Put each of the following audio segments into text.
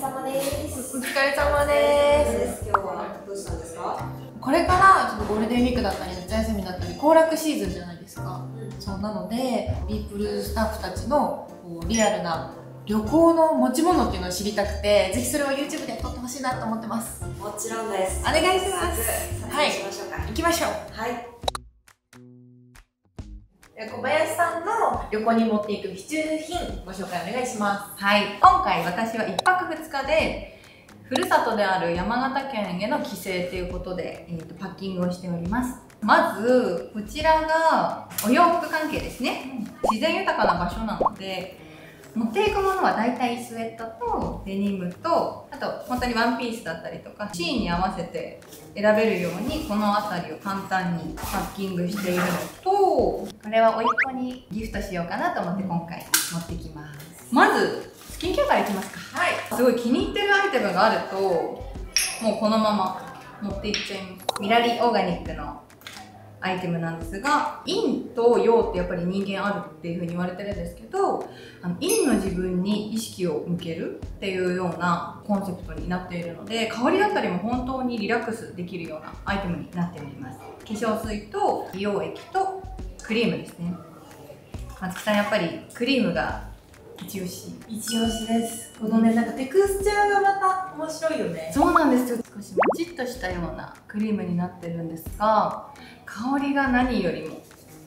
様です。 お疲れ様です。 今日はどうしたんですか？ これからちょっとゴールデンウィークだったり夏休みだったり行楽シーズンじゃないですか。そうなのでビープルスタッフたちのリアルな旅行の持ち物っていうのを知りたくて、ぜひそれを YouTube で撮ってほしいなと思ってます。 もちろんです。 お願いします。 撮影しましょうか。 行きましょう。 はい。 小林さんの旅行に持っていく必需品ご紹介お願いします。 はい、今回私は1泊2日でふるさとである山形県への帰省ということで、パッキングをしております。まずこちらがお洋服関係ですね。自然豊かな場所なので持っていくものはだいたいスウェットとデニムと、あと本当にワンピースだったりとかシーンに合わせて選べるようにこの辺りを簡単にパッキングしているのと、これは甥っ子にギフトしようかなと思って今回持ってきます。まずスキンケアからいきますか。はい、すごい気に入ってるアイテムがあるともうこのまま持っていっちゃいます。ミラリオーガニックのアイテムなんですが、陰と陽ってやっぱり人間あるっていう風に言われてるんですけど、陰の自分に意識を向けるっていうようなコンセプトになっているので、香りだったりも本当にリラックスできるようなアイテムになっております。化粧水と美容液とクリームですね。松木さんやっぱりクリームが一押し。 一押しです。このね、なんかテクスチャーがまた面白いよね。 そうなんですよ。少しもちっとしたようなクリームになってるんですが、香りが何よりも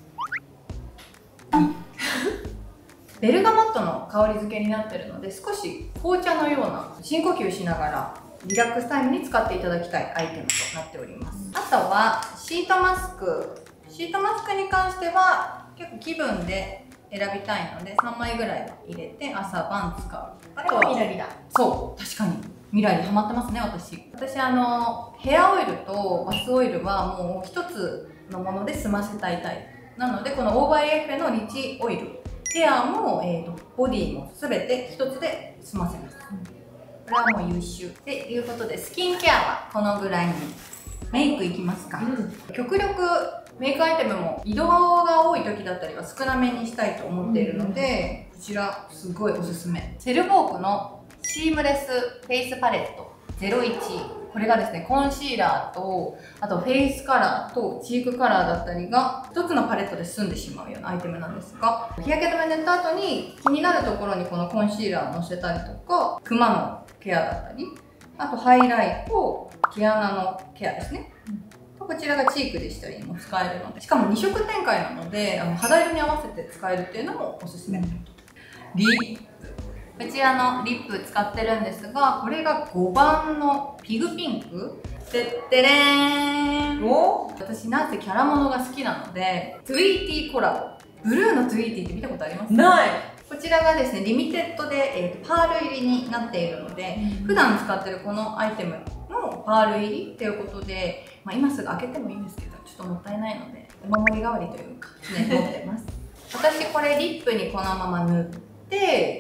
ベルガモットの香り付けになってるので、少し紅茶のような深呼吸しながらリラックスタイムに使っていただきたいアイテムとなっております。あとはシートマスク。シートマスクに関しては結構気分で選びたいので3枚ぐらいは入れて朝晩使う。 あとはミラリだ。 そう、確かにミラリハマってますね。私ヘアオイルとバスオイルはもう一つのもので済ませたいタイプなので、このオーバーエフェのリチオイル、ヘアも、ボディも全て一つで済ませます。これはもう優秀っていうことで、スキンケアはこのぐらいに。メイクいきますか。極力メイクアイテムも移動が多い時だったりは少なめにしたいと思っているので、こちらすごいおすすめ。セルフォークのシームレスフェイスパレット01。これがですね、コンシーラーとあとフェイスカラーとチークカラーだったりが一つのパレットで済んでしまうようなアイテムなんですが、日焼け止め塗った後に気になるところにこのコンシーラーをのせたりとか、クマのケアだったり、あとハイライト、毛穴のケアですね、こちらがチークでしたりも使えるので、しかも2色展開なので肌色に合わせて使えるっていうのもおすすめ。リップ、こちらのリップ使ってるんですが、これが5番のピグピンク。てってれーん。私なんせキャラものが好きなので、トゥイーティーコラボ、ブルーのトゥイーティーって見たことありますか？ ない。 こちらがですね、リミテッドで、パール入りになっているので、普段使ってるこのアイテムのパール入りっていうことで、今すぐ開けてもいいんですけど、ちょっともったいないのでお守り代わりというか常に持ってます。私これリップにこのまま塗って、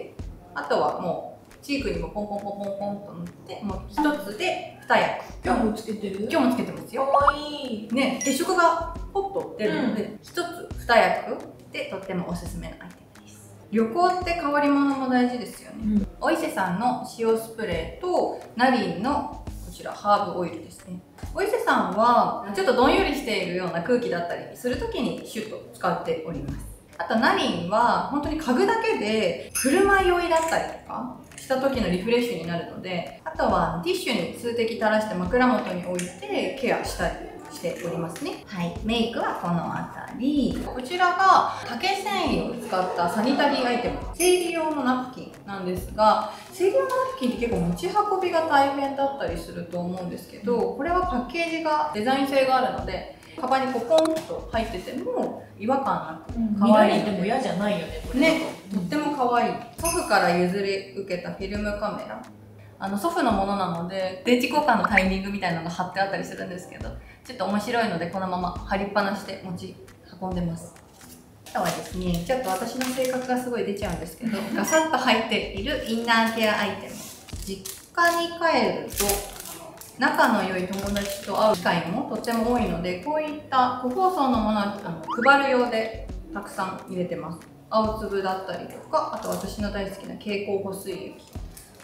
あとはもうチークにもポンポンポンポンポンと塗って、もう一つで2役。 今日もつけてる？ 今日もつけてますよ。 かわいいね、血色がポッと出るので、一つ2役でとってもおすすめのアイテムです。旅行って変わり物も大事ですよね。お伊勢さんの塩スプレーとナリンのこちらハーブオイルですね。お伊勢さんはちょっとどんよりしているような空気だったりする時にシュッと使っております。あとナリンは本当に嗅ぐだけで車酔いだったりとかした時のリフレッシュになるので、あとはティッシュに数滴垂らして枕元に置いてケアしたりしておりますね。はい、メイクはこの辺り。こちらが竹繊維を使ったサニタリーアイテム、生理用のナプキンなんですが、生理用のナプキンって結構持ち運びが大変だったりすると思うんですけど、これはパッケージがデザイン性があるので、カバンにポンと入ってても違和感なく可愛い。 でも嫌じゃないよね、これね、とっても可愛い。祖父から譲り受けたフィルムカメラ。祖父のものなので電池交換のタイミングみたいなのが貼ってあったりするんですけど、ちょっと面白いのでこのまま貼りっぱなしで持ち運んでます。あとはですね、ちょっと私の性格がすごい出ちゃうんですけど、ガサッと入っているインナーケアアイテム。実家に帰ると仲の良い友達と会う機会もとっても多いので、こういった個包装のものは配る用でたくさん入れてます。青粒だったりとか、あと私の大好きな蛍光補水液、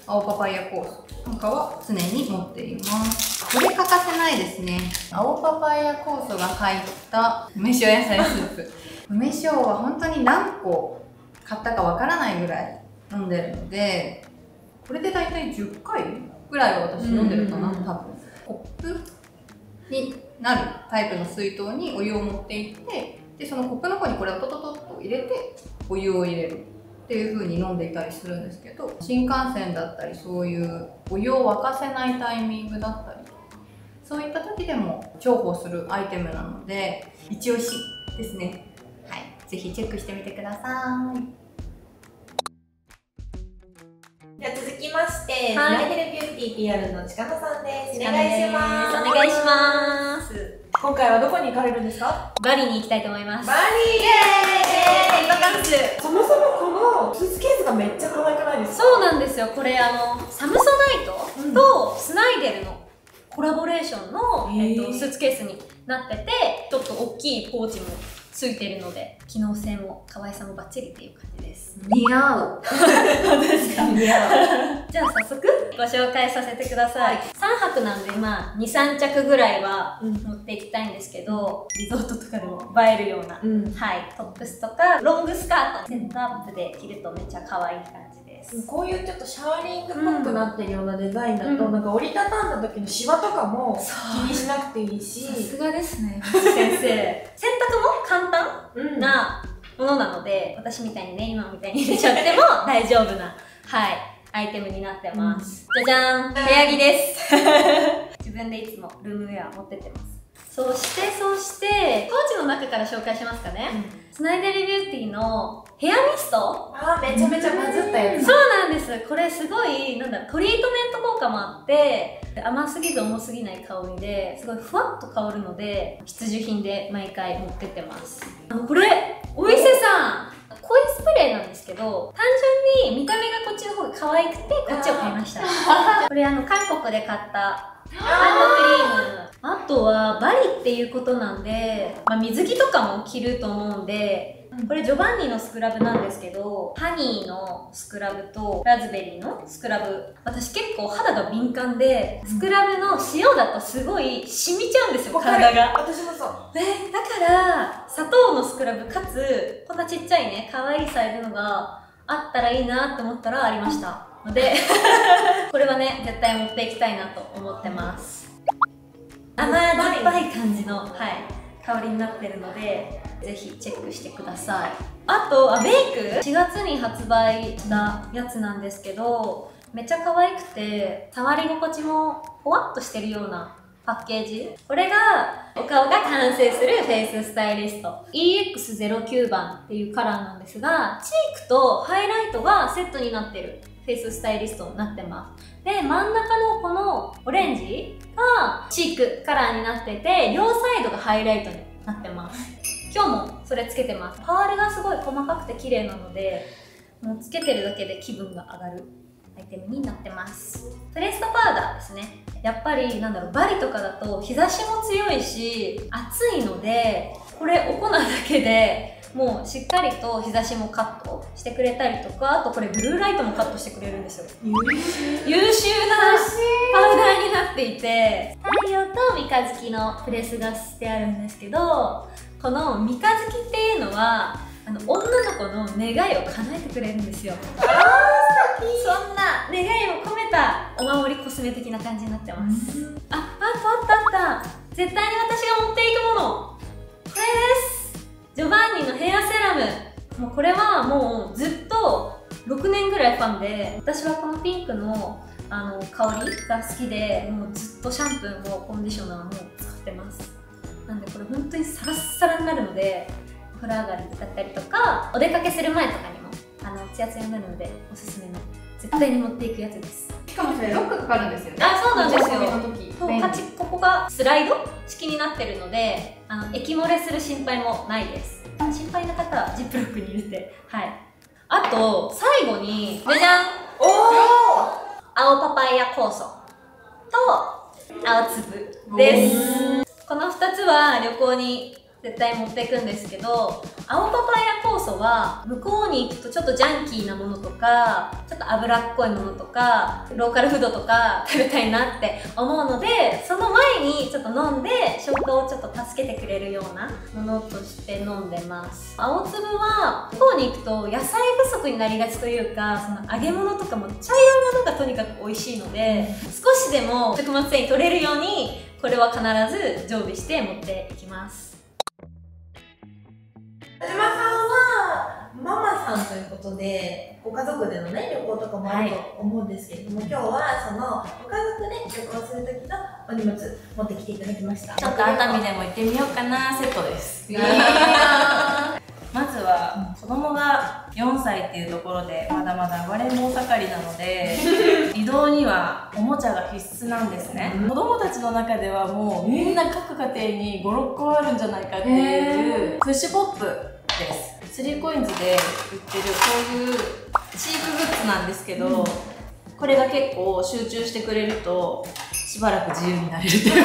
青パパイヤ酵素なんかは常に持っています。これ欠かせないですね。青パパイヤ酵素が入った梅塩野菜スープ。梅塩は本当に何個買ったかわからないぐらい飲んでるので、これで大体10回ぐらいは私飲んでるかな、多分。コップになるタイプの水筒にお湯を持っていって、でそのコップの方にこれをトトトッと入れてお湯を入れるっていう風に飲んでいたりするんですけど、新幹線だったりそういうお湯を沸かせないタイミングだったり、そういった時でも重宝するアイテムなので一押しですね。はい、ぜひチェックしてみてください。 では続きまして、 はいスマイデルビューティー PR の近野さんです。おお願いします。 お願いします。 今回はどこに行かれるんですか？ バリに行きたいと思います。 バリイエーイバカンス。 そもそもこのスーツケースがめっちゃ可愛くないですか？ そうなんですよ。これサムソナイトとスナイデルのコラボレーションの、スーツケースになってて、ちょっと大きいポーチもついてるので、機能性も可愛さもバッチリっていう感じです。 似合う。 本当ですか？似合う。じゃあ早速ご紹介させてください。3泊なんで2、3着ぐらいは持っていきたいんですけど、リゾートとかでも映えるような、はい、トップスとかロングスカート、セットアップで着るとめっちゃ可愛い感じです。 こういうちょっとシャワリングっぽくなってるようなデザインだと、なんか折りたたんだ時のシワとかも気にしなくていいし、 さすがですね、先生。洗濯も簡単なものなので、私みたいにね、今みたいに入れちゃっても大丈夫な、はい、アイテムになってます。じゃじゃん、部屋着です。自分でいつもルームウェア持ってってます。そしてポーチの中から紹介しますかね。スナイデルビューティーのヘアミスト。 めちゃめちゃバズったやつ。 そうなんです。これすごい、トリートメント効果もあって、甘すぎず重すぎない香りで、すごいふわっと香るので、必需品で毎回持ってってます。これ、お伊勢さん濃いスプレーなんですけど、単純に見た目がこっちの方が可愛くて、こっちを買いました。これ韓国で買ったハンドクリーム。あとはバリっていうことなんで、水着とかも着ると思うんで、これジョバンニのスクラブなんですけど、ハニーのスクラブとラズベリーのスクラブ、私結構肌が敏感で、スクラブの塩だとすごい染みちゃうんですよ、体が。 私もそう。 だから砂糖のスクラブかつこんなちっちゃいね可愛いサイズのがあったらいいなって思ったらありましたのでこれはね絶対持っていきたいなと思ってます。甘酸っぱい感じの、はい、香りになってるのでぜひチェックしてください。あとベイク4月に発売したやつなんですけど、めっちゃ可愛くて触り心地もほわっとしてるようなパッケージ。これがお顔が完成するフェイススタイリスト EX09 番っていうカラーなんですが、チークとハイライトがセットになってるフェイススタイリストになってます。で、真ん中のこのオレンジがチークカラーになってて、両サイドがハイライトになってます。今日もそれつけてます。パールがすごい細かくて綺麗なので、もうつけてるだけで気分が上がるアイテムになってます。プレストパウダーですね。やっぱりバリとかだと日差しも強いし暑いので、これお粉だけでもうしっかりと日差しもカットしてくれたりとか、あとこれブルーライトもカットしてくれるんですよ。優秀なパウダーになっていて、太陽と三日月のプレスがしてあるんですけど、この三日月っていうのは女の子の願いを叶えてくれるんですよ。そんな願いを込めたお守りコスメ的な感じになってます。あった絶対に私が持っていくもの、これです。ジョバンニのヘアセラム。もうこれはもうずっと6年ぐらいファンで、私はこのピンクの香りが好きで、もうずっとシャンプーもコンディショナーも使ってます。なんでこれ本当にサラッサラになるので、お風呂上がりだったりとかお出かけする前とかにもツヤツヤになるのでおすすめの絶対に持っていくやつです。 しかもそれロックかかるんですよね。 そうなんですよ。 そうここがスライド式になってるので、液漏れする心配もないです。心配な方はジップロックに入れて、はい。あと最後にじゃじゃん、青パパイヤ酵素と青粒です。この2つは旅行に絶対持っていくんですけど、青パパイヤ酵素は向こうに行くとちょっとジャンキーなものとかちょっと脂っこいものとかローカルフードとか食べたいなって思うので、その前にちょっと飲んで消化をちょっと助けてくれるようなものとして飲んでます。青粒は向こうに行くと野菜不足になりがちというか、その揚げ物とかも茶色いものがとにかく美味しいので、少しでも食物繊維取れるようにこれは必ず常備して持っていきます。 田島さんはママさんということでご家族でのね旅行とかもあると思うんですけれども、今日はそのご家族で旅行する時のお荷物持ってきていただきました。 ちょっと熱海でも行ってみようかなセットです。 いいなまずは子供が4歳っていうところでまだまだ暴れん坊盛りなので移動にはおもちゃが必須なんですね。子供たちの中ではもうみんな各家庭に5、6個あるんじゃないかっていうプッシュポップです。3コインズで売ってるこういうチープグッズなんですけど、これが結構集中してくれるとしばらく自由になれるっていう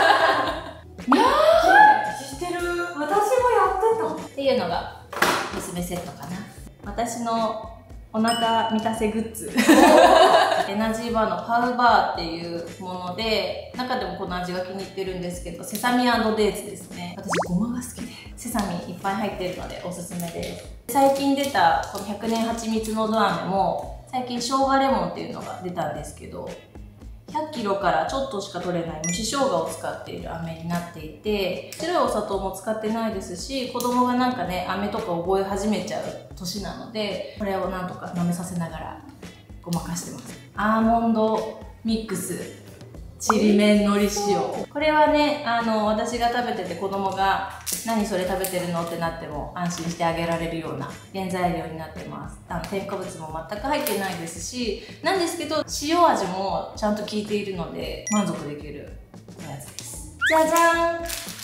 私もやってたっていうのが娘セットかな。私のお腹満たせグッズエナジーバーのパウバーっていうもので、中でもこの味が気に入ってるんですけど、セサミ&デーツですね。私ごまが好きでセサミいっぱい入ってるのでおすすめです。最近出たこの100年蜂蜜のど飴も最近生姜レモンっていうのが出たんですけど、100キロからちょっとしか取れない蒸し生姜を使っている飴になっていて、白いお砂糖も使ってないですし、子供がなんかね飴とか覚え始めちゃう年なので、これをなんとか舐めさせながらごまかしてます。アーモンドミックスちりめんのり塩、これはね私が食べてて子供が何それ食べてるのってなっても安心してあげられるような原材料になってます。添加物も全く入ってないですし、なんですけど塩味もちゃんと効いているので満足できるおやつです。じゃじゃん、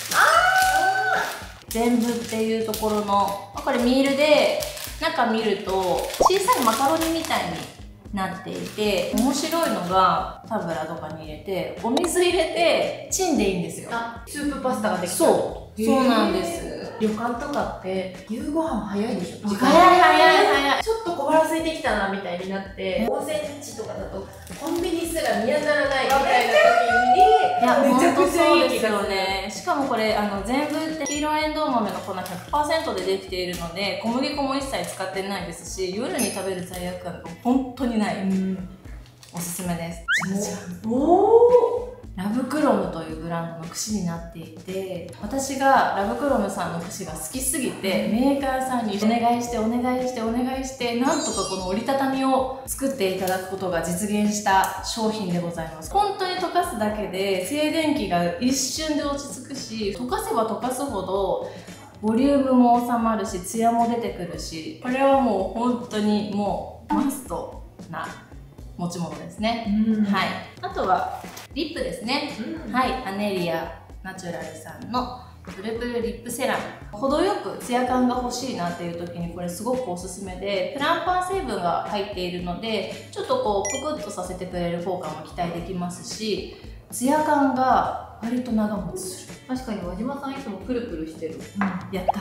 全部っていうところのこれミールで、中見ると小さいマカロニみたいになっていて、面白いのがタブラとかに入れてお水入れてチンでいいんですよ。 スープパスタができた。 そうなんです。 旅館とかって夕ご飯早いでしょ。時間早い。 ちょっと小腹空いてきたなみたいになって、温泉地とかだとコンビニすら見当たらないみたいな時にめちゃくちゃいい気がする。 ね。しかもこれ全部って黄色エンドウ豆の粉 100% でできているので、小麦粉も一切使ってないですし、夜に食べる罪悪感が本当にない。おすすめです。ラブクロムというブランドの櫛になっていて、私がラブクロムさんの櫛が好きすぎて、メーカーさんにお願いしてなんとかこの折りたたみを作っていただくことが実現した商品でございます。本当に溶かすだけで静電気が一瞬で落ち着くし、溶かせば溶かすほどボリュームも収まるし、ツヤも出てくるし、これはもう本当にもうマストな持ち物ですね。はい。あとはリップですね。はい。アネリアナチュラルさんのプルプルリップセラム。程よくツヤ感が欲しいなっていう時にこれすごくおすすめで、プランパン成分が入っているので、ちょっとこうぷくっとさせてくれる効果も期待できますし、ツヤ感が割と長持ちする。 確かに輪島さんいつもプルプルしてる。 やった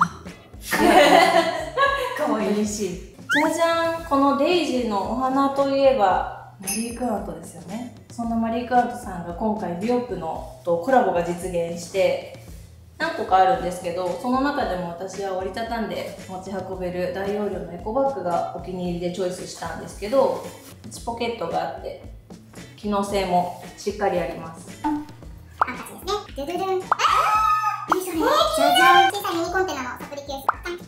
かわいい。 嬉しい。じゃじゃん、このデイジーのお花といえばマリー・クワントですよね。そんなマリー・クワントさんが今回ディオープのとコラボが実現して何個かあるんですけど、その中でも私は折りたたんで持ち運べる大容量のエコバッグがお気に入りでチョイスしたんですけど、内ポケットがあって機能性もしっかりあります。 じゃじゃん。何それ？じゃじゃん。小さいミニコンテナのサプリケース。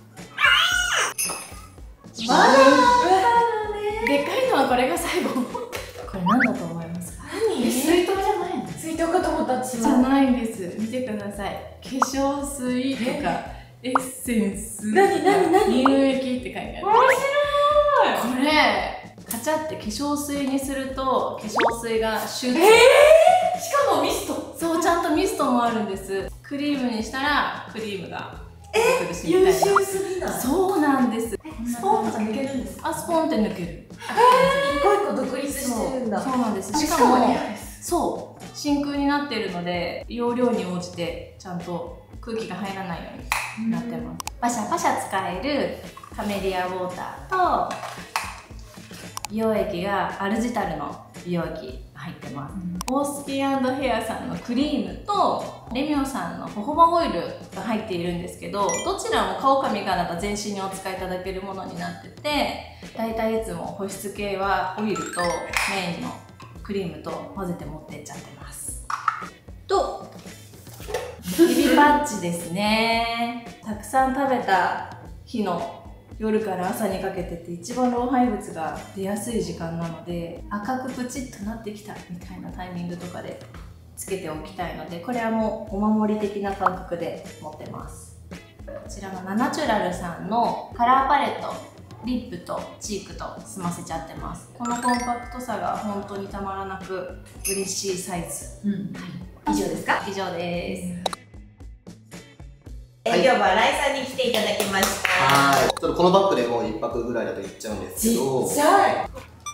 でかいのはこれが最後。これ何だと思いますか？ 水筒じゃないの？水筒かと思った私じゃないんです。見てください。化粧水とかエッセンス、 何乳液って書いてある。面白い。これカチャって化粧水にすると化粧水がシュッと、 しかもミスト。 そう、ちゃんとミストもあるんです。クリームにしたらクリームが出てくるしみたいな。 優秀すぎない？ そうなんです。 スポンとか抜けるんですか？ スポンって抜ける。 一個一個独立してるんだ。 そうなんです。ししかもかもリアルです。 そう、真空になっているので容量に応じてちゃんと空気が入らないようになってます。パシャパシャ使えるカメリアウォーターと美容液がアルジタルの美容液が入ってます。オースキン&ヘアさんのクリームとレミオさんのホホバオイルが入っているんですけど、どちらも顔髪体全身にお使いいただけるものになってて、だいたいいつも保湿系はオイルとメインのクリームと混ぜて持ってっちゃってます。と指パッチですね。たくさん食べた日の夜から朝にかけてって一番老廃物が出やすい時間なので、赤くプチッとなってきたみたいなタイミングとかでつけておきたいので、これはもうお守り的な感覚で持ってます。こちらがナナチュラルさんのカラーパレット、リップとチークと済ませちゃってます。このコンパクトさが本当にたまらなく嬉しいサイズ。 以上ですか？ 以上です。 今日は新井さんに来ていただきました。 はい。ちょっとこのバッグでもう1泊ぐらいだと言っちゃうんですけど、 ちっちゃい。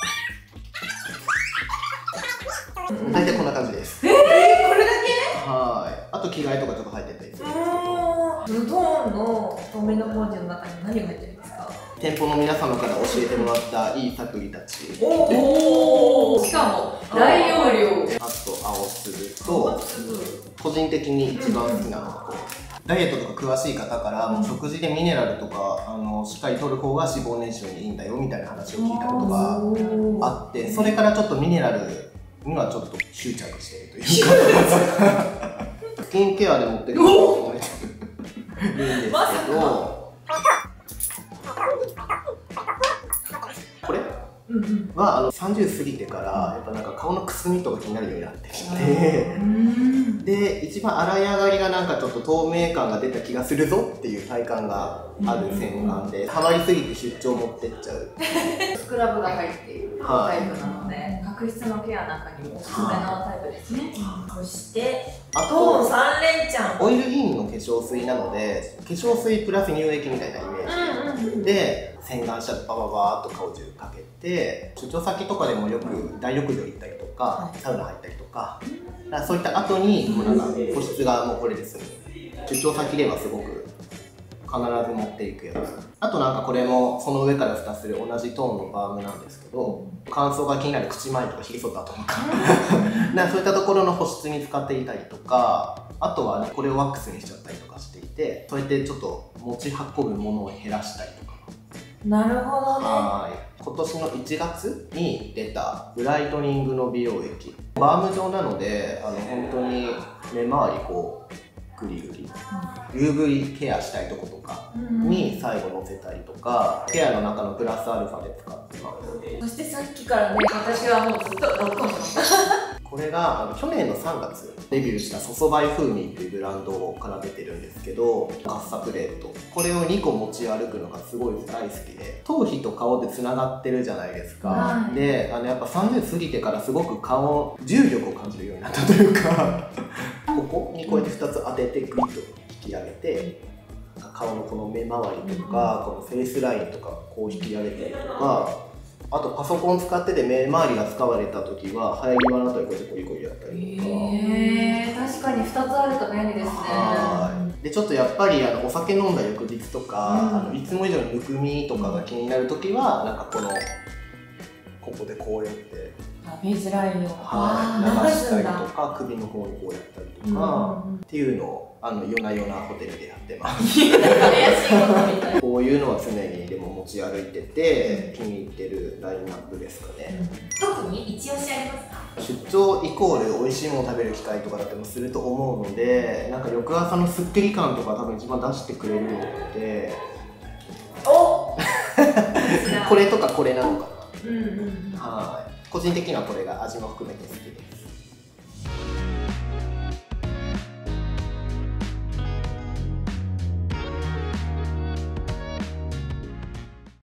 大体こんな感じです。 これだはい。あと着替えとかちょっと入ってたりするんですけど、 け？トーンの透明なポーチの中に何が入ってるんですか？ 店舗の皆様から教えてもらったいいサプリたち、 おお。 しかも大容量。 あと青粒と、個人的に一番好きなのと、ダイエットとか詳しい方からもう食事でミネラルとかしっかり摂る方が脂肪燃焼にいいんだよみたいな話を聞いたことがあって、それからちょっとミネラルにはちょっと執着しているというかスキンケアで持ってくると思ってるんですけど、これは30過ぎてからやっぱなんか顔のくすみとか気になるようになってきて、で一番洗い上がりがなんかちょっと透明感が出た気がするぞっていう体感がある洗顔で、ハマりすぎて出張持ってっちゃうスクラブが入っているタイプなので、角質のケアなんかにもおすすめのタイプですね。 そしてあトーンと 3連チャン。 オイルインの化粧水なので、化粧水プラス乳液みたいなイメージで洗顔したらバババーっと顔中かけて、出張先とかでもよく大浴場行ったりとかサウナ入ったりとか、そういった後にもうなんか保湿がもうこれでする。出張先ではすごく必ず持っていくやつ。あとなんかこれもその上から蓋する同じトーンのバームなんですけど、乾燥が気になる口前とかひげ剃った後とかそういったところの保湿に使っていたりとか、あとは、これをワックスにしちゃったりとかしていて、そうやってちょっと持ち運ぶものを減らしたりとか。 なるほどね。 今年の1月に出たブライトニングの美容液、バーム状なので本当に目周りこうグリグリ、UV ケアしたいとことかに最後のせたりとか、ケアの中のプラスアルファで使ってます。 そしてさっきからね、私はもうずっとロックオンしてました。 これが去年の3月デビューしたソソバイ風味っていうブランドから出てるんですけど、カッサプレート、これを2個持ち歩くのがすごい大好きで、頭皮と顔でつながってるじゃないですか、でやっぱ30過ぎてからすごく顔重力を感じるようになったというかここにこうやって2つ当ててグイッと引き上げて、顔のこの目周りとか、このフェイスラインとかこう引き上げたりとか、あとパソコン使ってて目周りが使われた時は生え際のあたりこうやってコリコリやったりとか。 確かに2つあると便利ですね。 でちょっとやっぱりお酒飲んだ翌日とか、いつも以上にむくみとかが気になる時はなんかここでこうやってフェイスラインを流したりとか、首の方にこうやったりとかっていうのを夜な夜なホテルでやってます。こういうのは常にでも持ち歩いてて気に入ってるラインナップですかね。 特に一押しありますか？ 出張イコール美味しいものを食べる機会とかだってもすると思うので、なんか翌朝のすっきり感とか多分一番出してくれるので、 おこれとかこれなのかうんうん、 な。はい、個人的にはこれが味も含めて好きです。